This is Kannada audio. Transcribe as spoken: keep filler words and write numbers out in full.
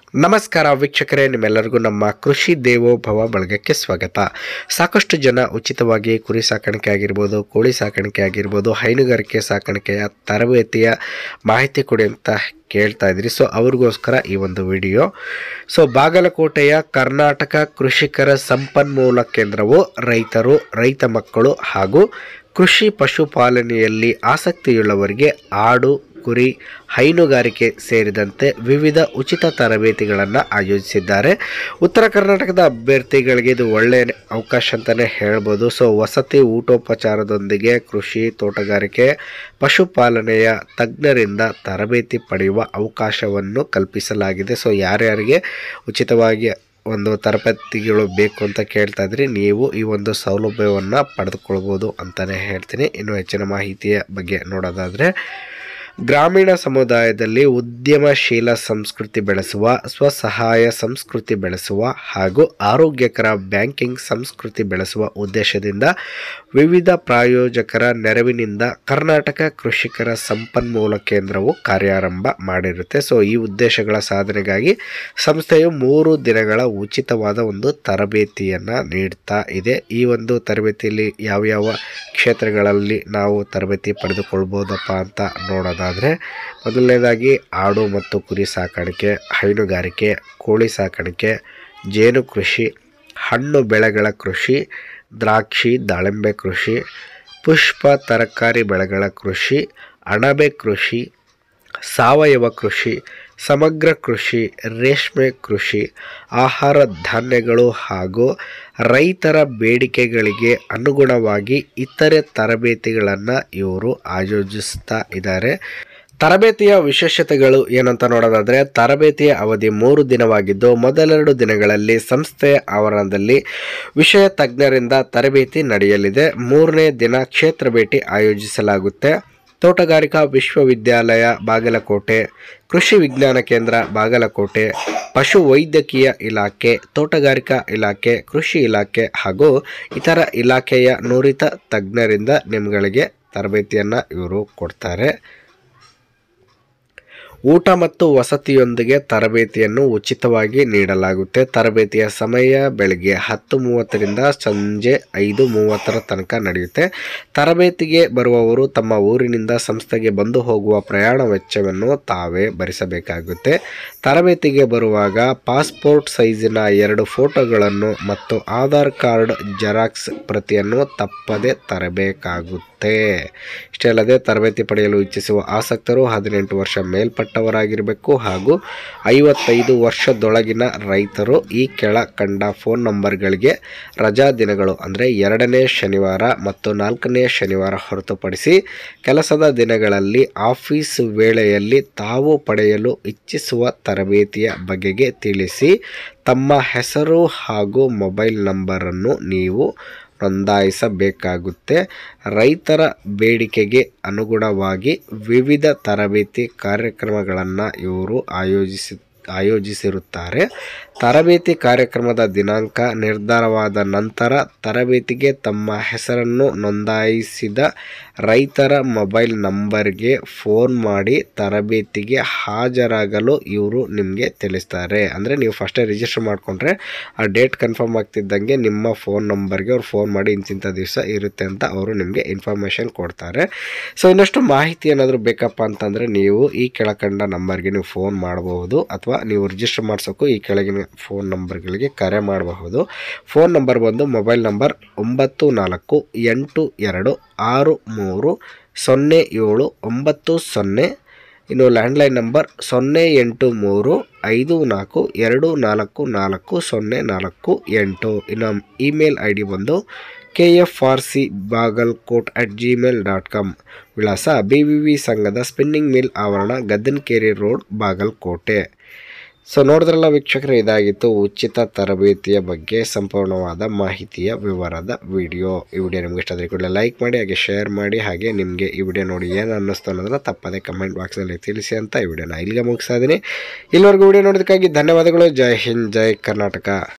ನಮಸ್ಕಾರ ವೀಕ್ಷಕರೇ, ನಿಮ್ಮೆಲ್ಲರಿಗೂ ನಮ್ಮ ಕೃಷಿ ದೇವೋಭವ ಬಳಗಕ್ಕೆ ಸ್ವಾಗತ. ಸಾಕಷ್ಟು ಜನ ಉಚಿತವಾಗಿ ಕುರಿ ಸಾಕಾಣಿಕೆ ಆಗಿರ್ಬೋದು, ಕೋಳಿ ಸಾಕಾಣಿಕೆ ಆಗಿರ್ಬೋದು, ಹೈನುಗಾರಿಕೆ ಸಾಕಾಣಿಕೆಯ ತರಬೇತಿಯ ಮಾಹಿತಿ ಕೊಡಿ ಅಂತ ಕೇಳ್ತಾ ಇದ್ರಿ. ಸೊ ಅವ್ರಿಗೋಸ್ಕರ ಈ ಒಂದು ವಿಡಿಯೋ. ಸೊ ಬಾಗಲಕೋಟೆಯ ಕರ್ನಾಟಕ ಕೃಷಿಕರ ಸಂಪನ್ಮೂಲ ಕೇಂದ್ರವು ರೈತರು, ರೈತ ಮಕ್ಕಳು ಹಾಗೂ ಕೃಷಿ ಪಶುಪಾಲನೆಯಲ್ಲಿ ಆಸಕ್ತಿಯುಳ್ಳವರಿಗೆ ಆಡು, ಕುರಿ, ಹೈನುಗಾರಿಕೆ ಸೇರಿದಂತೆ ವಿವಿಧ ಉಚಿತ ತರಬೇತಿಗಳನ್ನು ಆಯೋಜಿಸಿದ್ದಾರೆ. ಉತ್ತರ ಕರ್ನಾಟಕದ ಅಭ್ಯರ್ಥಿಗಳಿಗೆ ಇದು ಒಳ್ಳೆಯ ಅವಕಾಶ ಅಂತಲೇ ಹೇಳ್ಬೋದು. ಸೊ ವಸತಿ ಊಟೋಪಚಾರದೊಂದಿಗೆ ಕೃಷಿ, ತೋಟಗಾರಿಕೆ, ಪಶುಪಾಲನೆಯ ತಜ್ಞರಿಂದ ತರಬೇತಿ ಪಡೆಯುವ ಅವಕಾಶವನ್ನು ಕಲ್ಪಿಸಲಾಗಿದೆ. ಸೊ ಯಾರ್ಯಾರಿಗೆ ಉಚಿತವಾಗಿ ಒಂದು ತರಬೇತಿಗಳು ಬೇಕು ಅಂತ ಕೇಳ್ತಾ ಇದ್ರಿ, ನೀವು ಈ ಒಂದು ಸೌಲಭ್ಯವನ್ನು ಪಡೆದುಕೊಳ್ಬೋದು ಅಂತಲೇ ಹೇಳ್ತೀನಿ. ಇನ್ನು ಹೆಚ್ಚಿನ ಮಾಹಿತಿಯ ಬಗ್ಗೆ ನೋಡೋದಾದರೆ, ಗ್ರಾಮೀಣ ಸಮುದಾಯದಲ್ಲಿ ಉದ್ಯಮಶೀಲ ಸಂಸ್ಕೃತಿ ಬೆಳೆಸುವ, ಸ್ವಸಹಾಯ ಸಂಸ್ಕೃತಿ ಬೆಳೆಸುವ ಹಾಗೂ ಆರೋಗ್ಯಕರ ಬ್ಯಾಂಕಿಂಗ್ ಸಂಸ್ಕೃತಿ ಬೆಳೆಸುವ ಉದ್ದೇಶದಿಂದ ವಿವಿಧ ಪ್ರಾಯೋಜಕರ ನೆರವಿನಿಂದ ಕರ್ನಾಟಕ ಕೃಷಿಕರ ಸಂಪನ್ಮೂಲ ಕೇಂದ್ರವು ಕಾರ್ಯಾರಂಭ ಮಾಡಿರುತ್ತೆ. ಸೊ ಈ ಉದ್ದೇಶಗಳ ಸಾಧನೆಗಾಗಿ ಸಂಸ್ಥೆಯು ಮೂರು ದಿನಗಳ ಉಚಿತವಾದ ಒಂದು ತರಬೇತಿಯನ್ನು ನೀಡ್ತಾ ಇದೆ. ಈ ಒಂದು ತರಬೇತಿಯಲ್ಲಿ ಯಾವ್ಯಾವ ಕ್ಷೇತ್ರಗಳಲ್ಲಿ ನಾವು ತರಬೇತಿ ಪಡೆದುಕೊಳ್ಬೋದಪ್ಪ ಅಂತ ನೋಡೋದಾದರೆ, ಮೊದಲನೇದಾಗಿ ಆಡು ಮತ್ತು ಕುರಿ ಸಾಕಾಣಿಕೆ, ಹೈನುಗಾರಿಕೆ, ಕೋಳಿ ಸಾಕಾಣಿಕೆ, ಜೇನು ಕೃಷಿ, ಹಣ್ಣು ಬೆಳೆಗಳ ಕೃಷಿ, ದ್ರಾಕ್ಷಿ ದಾಳಿಂಬೆ ಕೃಷಿ, ಪುಷ್ಪ ತರಕಾರಿ ಬೆಳೆಗಳ ಕೃಷಿ, ಅಣಬೆ ಕೃಷಿ, ಸಾವಯವ ಕೃಷಿ, ಸಮಗ್ರ ಕೃಷಿ, ರೇಷ್ಮೆ ಕೃಷಿ, ಆಹಾರ ಧಾನ್ಯಗಳು ಹಾಗೂ ರೈತರ ಬೇಡಿಕೆಗಳಿಗೆ ಅನುಗುಣವಾಗಿ ಇತರೆ ತರಬೇತಿಗಳನ್ನು ಇವರು ಆಯೋಜಿಸ್ತಾ ಇದ್ದಾರೆ. ತರಬೇತಿಯ ವಿಶೇಷತೆಗಳು ಏನಂತ ನೋಡೋದಾದರೆ, ತರಬೇತಿಯ ಅವಧಿ ಮೂರು ದಿನವಾಗಿದ್ದು, ಮೊದಲೆರಡು ದಿನಗಳಲ್ಲಿ ಸಂಸ್ಥೆಯ ಆವರಣದಲ್ಲಿ ವಿಷಯ ತಜ್ಞರಿಂದ ತರಬೇತಿ ನಡೆಯಲಿದೆ. ಮೂರನೇ ದಿನ ಕ್ಷೇತ್ರ ಭೇಟಿ ಆಯೋಜಿಸಲಾಗುತ್ತೆ. ತೋಟಗಾರಿಕಾ ವಿಶ್ವವಿದ್ಯಾಲಯ ಬಾಗಲಕೋಟೆ, ಕೃಷಿ ವಿಜ್ಞಾನ ಕೇಂದ್ರ ಬಾಗಲಕೋಟೆ, ಪಶು ವೈದ್ಯಕೀಯ ಇಲಾಖೆ, ತೋಟಗಾರಿಕಾ ಇಲಾಖೆ, ಕೃಷಿ ಇಲಾಖೆ ಹಾಗೂ ಇತರ ಇಲಾಖೆಯ ನುರಿತ ತಜ್ಞರಿಂದ ನಿಮ್ಗಳಿಗೆ ತರಬೇತಿಯನ್ನು ಇವರು ಕೊಡ್ತಾರೆ. ಊಟ ಮತ್ತು ವಸತಿಯೊಂದಿಗೆ ತರಬೇತಿಯನ್ನು ಉಚಿತವಾಗಿ ನೀಡಲಾಗುತ್ತೆ. ತರಬೇತಿಯ ಸಮಯ ಬೆಳಗ್ಗೆ ಹತ್ತು ಮೂವತ್ತರಿಂದ ಸಂಜೆ ಐದು ಮೂವತ್ತರ ತನಕ ನಡೆಯುತ್ತೆ. ತರಬೇತಿಗೆ ಬರುವವರು ತಮ್ಮ ಊರಿನಿಂದ ಸಂಸ್ಥೆಗೆ ಬಂದು ಹೋಗುವ ಪ್ರಯಾಣ ವೆಚ್ಚವನ್ನು ತಾವೇ ಭರಿಸಬೇಕಾಗುತ್ತೆ. ತರಬೇತಿಗೆ ಬರುವಾಗ ಪಾಸ್ಪೋರ್ಟ್ ಸೈಜಿನ ಎರಡು ಫೋಟೋಗಳನ್ನು ಮತ್ತು ಆಧಾರ್ ಕಾರ್ಡ್ ಜೆರಾಕ್ಸ್ ಪ್ರತಿಯನ್ನು ತಪ್ಪದೆ ತರಬೇಕಾಗುತ್ತೆ. ಇಷ್ಟೇ ಅಲ್ಲದೆ ತರಬೇತಿ ಪಡೆಯಲು ಇಚ್ಛಿಸುವ ಆಸಕ್ತರು ಹದಿನೆಂಟು ವರ್ಷ ಮೇಲ್ಪಟ್ಟವರಾಗಿರಬೇಕು ಹಾಗೂ ಐವತ್ತೈದು ವರ್ಷದೊಳಗಿನ ರೈತರು ಈ ಕೆಳಕಂಡ ಫೋನ್ ನಂಬರ್ಗಳಿಗೆ ರಜಾ ದಿನಗಳು ಅಂದರೆ ಎರಡನೇ ಶನಿವಾರ ಮತ್ತು ನಾಲ್ಕನೇ ಶನಿವಾರ ಹೊರತುಪಡಿಸಿ ಕೆಲಸದ ದಿನಗಳಲ್ಲಿ ಆಫೀಸ್ ವೇಳೆಯಲ್ಲಿ ತಾವು ಪಡೆಯಲು ಇಚ್ಛಿಸುವ ತರಬೇತಿಯ ಬಗೆಗೆ ತಿಳಿಸಿ ತಮ್ಮ ಹೆಸರು ಹಾಗೂ ಮೊಬೈಲ್ ನಂಬರನ್ನು ನೀವು ನೋಂದಾಯಿಸಬೇಕಾಗುತ್ತೆ. ರೈತರ ಬೇಡಿಕೆಗೆ ಅನುಗುಣವಾಗಿ ವಿವಿಧ ತರಬೇತಿ ಕಾರ್ಯಕ್ರಮಗಳನ್ನು ಇವರು ಆಯೋಜಿಸಿ ಆಯೋಜಿಸಿರುತ್ತಾರೆ. ತರಬೇತಿ ಕಾರ್ಯಕ್ರಮದ ದಿನಾಂಕ ನಿರ್ಧಾರವಾದ ನಂತರ ತರಬೇತಿಗೆ ತಮ್ಮ ಹೆಸರನ್ನು ನೋಂದಾಯಿಸಿದ ರೈತರ ಮೊಬೈಲ್ ನಂಬರ್ಗೆ ಫೋನ್ ಮಾಡಿ ತರಬೇತಿಗೆ ಹಾಜರಾಗಲು ಇವರು ನಿಮಗೆ ತಿಳಿಸ್ತಾರೆ. ಅಂದರೆ ನೀವು ಫಸ್ಟೇ ರಿಜಿಸ್ಟರ್ ಮಾಡಿಕೊಂಡ್ರೆ ಆ ಡೇಟ್ ಕನ್ಫರ್ಮ್ ಆಗ್ತಿದ್ದಂಗೆ ನಿಮ್ಮ ಫೋನ್ ನಂಬರ್ಗೆ ಅವ್ರು ಫೋನ್ ಮಾಡಿ ಇಂತಿಂಥ ದಿವಸ ಇರುತ್ತೆ ಅಂತ ಅವರು ನಿಮಗೆ ಇನ್ಫಾರ್ಮೇಷನ್ ಕೊಡ್ತಾರೆ. ಸೊ ಇನ್ನಷ್ಟು ಮಾಹಿತಿ ಏನಾದರೂ ಬೇಕಪ್ಪ ಅಂತಂದರೆ ನೀವು ಈ ಕೆಳಕಂಡ ನಂಬರ್ಗೆ ನೀವು ಫೋನ್ ಮಾಡಬಹುದು ಅಥವಾ ನೀವು ರಿಜಿಸ್ಟರ್ ಮಾಡಿಸೋಕ್ಕೂ ಈ ಕೆಳಗಿನ ಫೋನ್ ನಂಬರ್ಗಳಿಗೆ ಕರೆ ಮಾಡಬಹುದು. ಫೋನ್ ನಂಬರ್ ಬಂದು ಮೊಬೈಲ್ ನಂಬರ್ ಒಂಬತ್ತು ನಾಲ್ಕು ಎಂಟು ಎರಡು ಆರು ಮೂರು ಸೊನ್ನೆ ಏಳು ಒಂಬತ್ತು ಸೊನ್ನೆ, ಇನ್ನು ಲ್ಯಾಂಡ್ಲೈನ್ ನಂಬರ್ ಸೊನ್ನೆ ಎಂಟು ಮೂರು ಐದು ನಾಲ್ಕು ಎರಡು ನಾಲ್ಕು ನಾಲ್ಕು ಸೊನ್ನೆ ನಾಲ್ಕು ಎಂಟು. ಇನ್ನು ಇಮೇಲ್ ಐ ಡಿ ಬಂದು K F R C Bagalkot at Gmail dot com. ವಿಳಾಸ ಬಿ ವಿ ವಿ ಸಂಘದ ಸ್ಪಿನ್ನಿಂಗ್ ಮಿಲ್ ಆವರಣ, ಗದ್ದನಕೇರಿ ರೋಡ್, ಬಾಗಲಕೋಟೆ. ಸೊ ನೋಡಿದ್ರಲ್ಲ ವೀಕ್ಷಕರೇ, ಇದಾಗಿತ್ತು ಉಚಿತ ತರಬೇತಿಯ ಬಗ್ಗೆ ಸಂಪೂರ್ಣವಾದ ಮಾಹಿತಿಯ ವಿವರದ ವಿಡಿಯೋ. ಈ ವಿಡಿಯೋ ನಿಮ್ಗೆ ಇಷ್ಟ ಆದರೆ ಕೂಡಲೇ ಲೈಕ್ ಮಾಡಿ, ಹಾಗೆ ಶೇರ್ ಮಾಡಿ, ಹಾಗೆ ನಿಮಗೆ ಈ ವಿಡಿಯೋ ನೋಡಿ ಏನು ಅನ್ನಿಸ್ತು ಅನ್ನೋದನ್ನು ತಪ್ಪದೆ ಕಮೆಂಟ್ ಬಾಕ್ಸಲ್ಲಿ ತಿಳಿಸಿ ಅಂತ ಈ ವಿಡಿಯೋನ ಇಲ್ಲಿಗೆ ಮುಗಿಸ್ತಾ ಇದ್ದೀನಿ. ಇಲ್ಲಿವರೆಗೂ ವಿಡಿಯೋ ನೋಡೋದಕ್ಕಾಗಿ ಧನ್ಯವಾದಗಳು. ಜೈ ಹಿಂದ್, ಜೈ ಕರ್ನಾಟಕ.